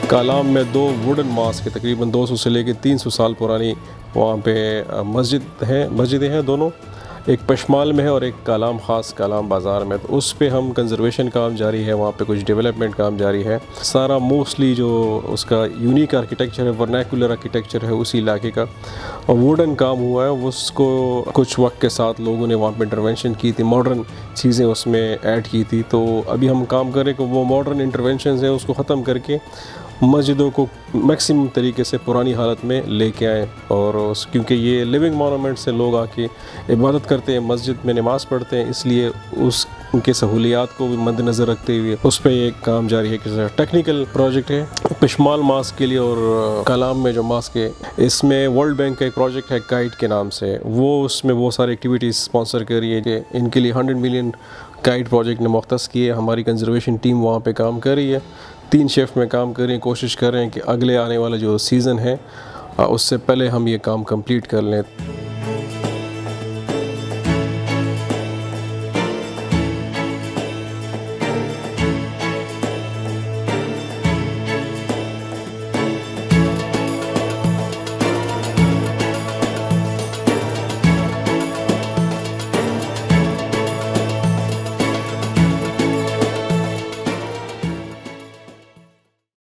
कालाम में 2 wooden mask तकरीबन 200 से लेकर 300 साल पुरानी वहाँ पे मस्जिदें हैं दोनों, एक पशमाल में है और एक कालाम ख़ास कालाम बाज़ार में। तो उस पे हम कंजर्वेशन काम जारी है, वहाँ पे कुछ डेवलपमेंट काम जारी है। सारा मोस्टली जो उसका यूनिक आर्किटेक्चर है, वर्नैकुलर आर्किटेक्चर है उसी इलाके का, और वुडन काम हुआ है। उसको कुछ वक्त के साथ लोगों ने वहाँ पे इंटरवेंशन की थी, मॉडर्न चीज़ें उसमें ऐड की थी। तो अभी हम काम करें कि वो मॉडर्न इंटरवेंशन हैं उसको ख़त्म करके मस्जिदों को मैक्सिमम तरीके से पुरानी हालत में लेके आएँ। और क्योंकि ये लिविंग मोनूमेंट से लोग आके इबादत करते हैं, मस्जिद में नमाज़ पढ़ते हैं, इसलिए उनके सहूलियात को भी मद्देनज़र रखते हुए उस पर एक काम जारी है कि टेक्निकल प्रोजेक्ट है पशमाल मास्क के लिए। और कालाम में जो मास्क है इसमें वर्ल्ड बैंक का एक प्रोजेक्ट है काइट के नाम से, वो उसमें वो सारी एक्टिविटीज़ स्पॉन्सर कर रही है कि इनके लिए 100 मिलियन काइट प्रोजेक्ट ने मुख्तस किए। हमारी कंजर्वेशन टीम वहाँ पे काम कर रही है, 3 शिफ्ट में काम कर रही हैं, कोशिश कर रहे हैं कि अगले आने वाला जो सीज़न है उससे पहले हम ये काम कंप्लीट कर लें।